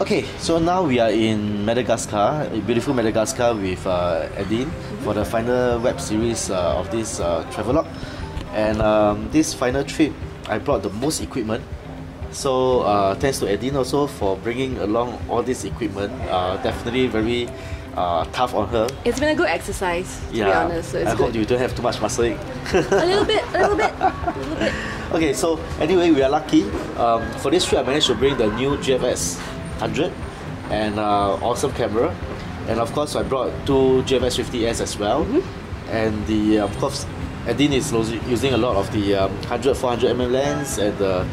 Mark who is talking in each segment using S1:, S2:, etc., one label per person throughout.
S1: Okay, so now we are in Madagascar, beautiful Madagascar with Edine for the final web series of this travelogue. And this final trip, I brought the most equipment. So thanks to Edine also for bringing along all this equipment. Definitely very tough on her.
S2: It's been a good exercise, to be honest. So it's
S1: I hope you don't have too much muscle ache.
S2: A little bit.
S1: Okay, so anyway, we are lucky. For this trip, I managed to bring the new GFX 100 and awesome camera. And of course, I brought two GFX 50S as well. And the of course, Edine is using a lot of the 100 400mm lens and the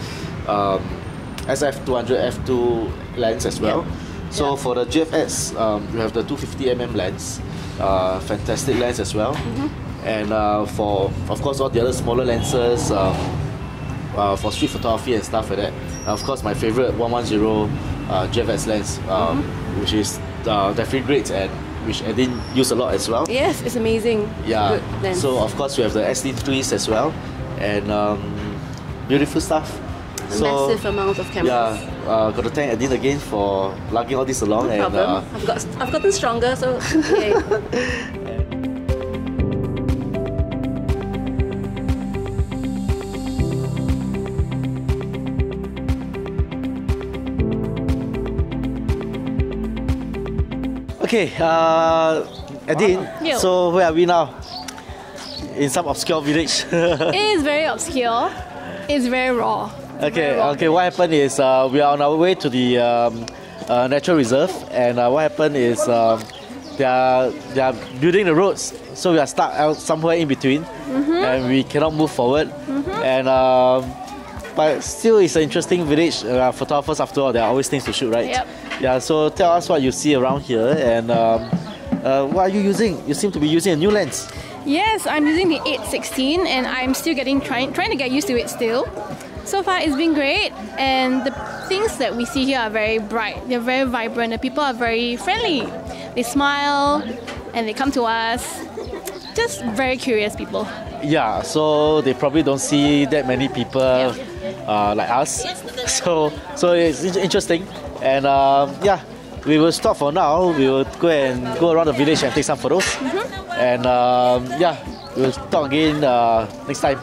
S1: SF200 f2 lens as well. So for the GFX, you have the 250mm lens, fantastic lens as well. And for of course all the other smaller lenses for street photography and stuff like that. Of course, my favorite 110 GFX lens, which is definitely great and which Edine used a lot as well.
S2: Yes, it's amazing.
S1: Yeah.
S2: Good lens.
S1: So of course we have the SD3s as well, and beautiful stuff.
S2: Massive amount of cameras.
S1: Yeah, got to thank Edine again for lugging all this along.
S2: No problem. I've gotten stronger, so yay.
S1: Okay, Edine,
S3: Yo.
S1: so where are we now? In some obscure village.
S3: It is very obscure. It's very raw.
S1: Okay. What happened is we are on our way to the natural reserve, and what happened is they are building the roads, so we are stuck out somewhere in between, and we cannot move forward. And but still, it's an interesting village. Photographers, after all, there are always things to shoot, right?
S3: Yep.
S1: Yeah. So tell us what you see around here, and what are you using? You seem to be using a new lens.
S3: Yes, I'm using the 8-16 and I'm still trying to get used to it still. So far it's been great, and the things that we see here are very bright, they're very vibrant, the people are very friendly. They smile and they come to us. Just very curious people.
S1: Yeah, so they probably don't see that many people like us. So it's interesting, and yeah, we will stop for now. We will go around the village and take some photos. And yeah, we'll talk again next time.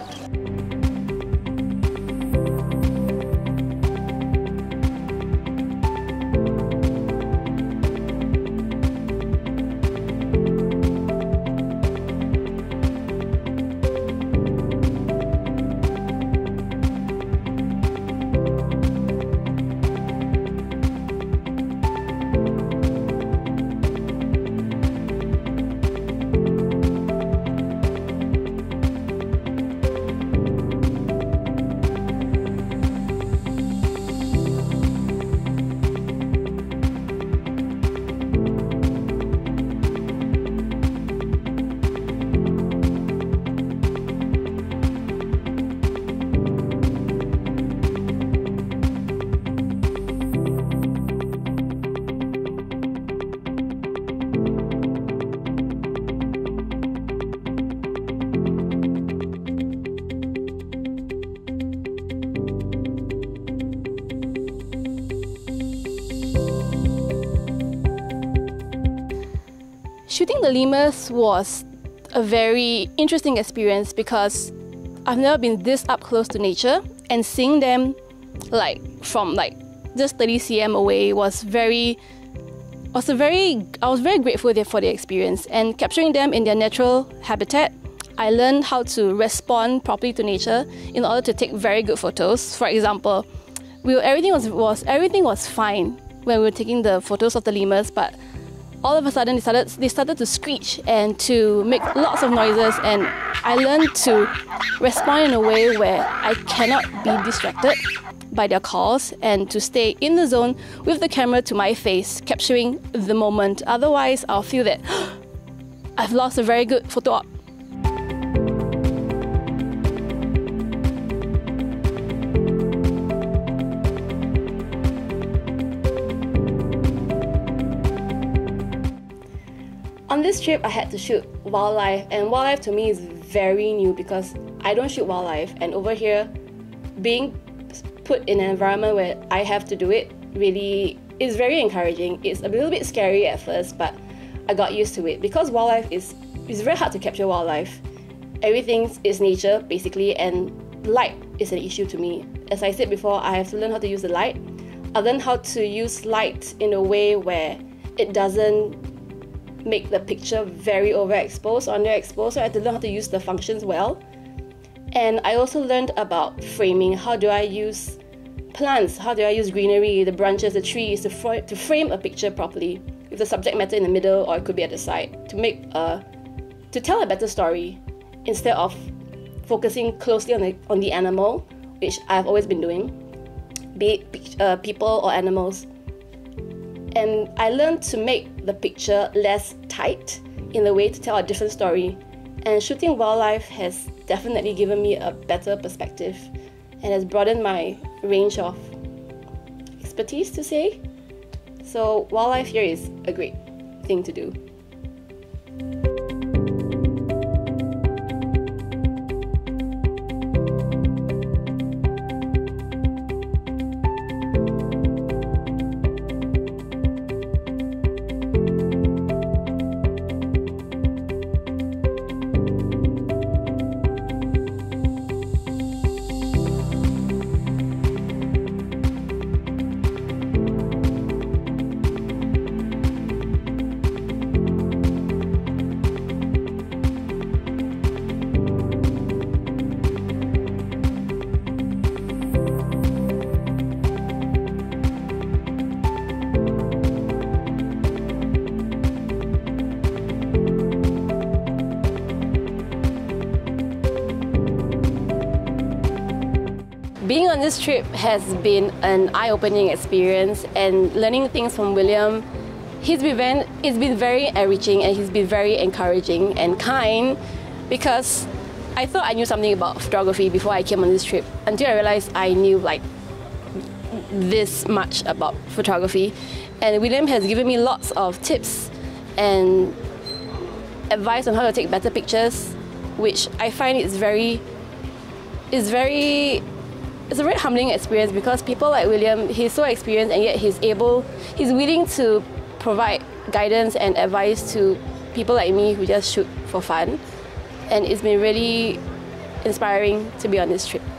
S3: Shooting the lemurs was a very interesting experience because I've never been this up close to nature, and seeing them from just 30 cm away was I was very grateful for the experience, and capturing them in their natural habitat. I learned how to respond properly to nature in order to take very good photos. For example, everything was fine when we were taking the photos of the lemurs, but all of a sudden they started to screech and to make lots of noises, and I learned to respond in a way where I cannot be distracted by their calls and to stay in the zone with the camera to my face, capturing the moment. Otherwise, I'll feel that I've lost a very good photo op. On this trip, I had to shoot wildlife, and wildlife to me is very new because I don't shoot wildlife, and over here, being put in an environment where I have to do it really
S2: it's very encouraging. It's a little bit scary at first, but I got used to it because wildlife is very hard to capture wildlife. Everything is nature basically, and light is an issue to me. As I said before, I have to learn how to use the light. I learned how to use light in a way where it doesn't make the picture very overexposed or underexposed. So I had to learn how to use the functions well. And I also learned about framing. How do I use plants? How do I use greenery, the branches, the trees to frame a picture properly with the subject matter in the middle, or it could be at the side, to tell a better story instead of focusing closely on the animal, which I've always been doing, be it people or animals. And I learned to make the picture less tight in the way to tell a different story. And shooting wildlife has definitely given me a better perspective and has broadened my range of expertise, to say. So wildlife here is a great thing to do. Being on this trip has been an eye-opening experience, and learning things from William, it's been very enriching, and he's been very encouraging and kind, because I thought I knew something about photography before I came on this trip, until I realized I knew like this much about photography. And William has given me lots of tips and advice on how to take better pictures, which I find it's a very humbling experience, because people like William, he's so experienced, and yet he's willing to provide guidance and advice to people like me who just shoot for fun. And it's been really inspiring to be on this trip.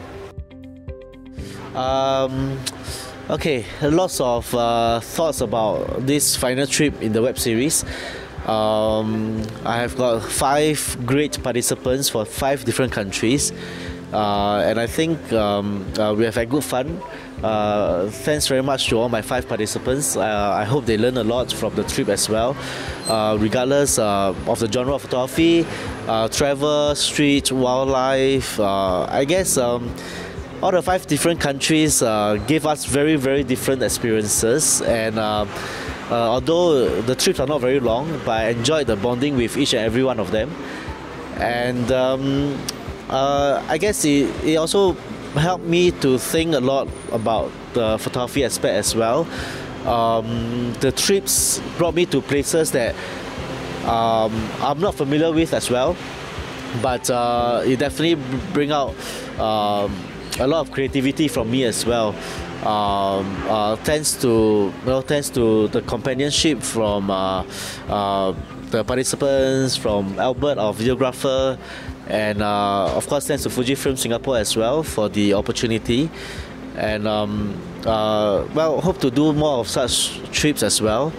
S1: Okay, lots of thoughts about this final trip in the web series. I have got 5 great participants for 5 different countries. And I think we have had good fun. Thanks very much to all my 5 participants. I hope they learn a lot from the trip as well, regardless of the genre of photography, travel, street, wildlife. I guess all the 5 different countries gave us very, very different experiences. And although the trips are not very long, but I enjoyed the bonding with each and every one of them. And I guess it also helped me to think a lot about the photography aspect as well. The trips brought me to places that I'm not familiar with as well, but it definitely bring out a lot of creativity from me as well. Thanks to the companionship from the participants, from Albert, our videographer, and of course thanks to Fujifilm Singapore as well for the opportunity. And well, hope to do more of such trips as well.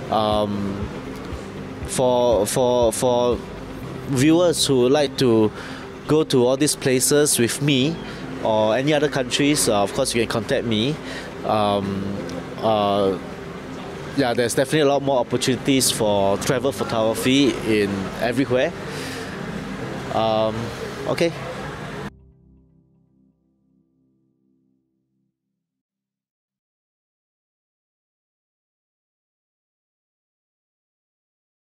S1: For viewers who would like to go to all these places with me or any other countries, of course you can contact me. Yeah, there's definitely a lot more opportunities for travel photography in everywhere. Okay.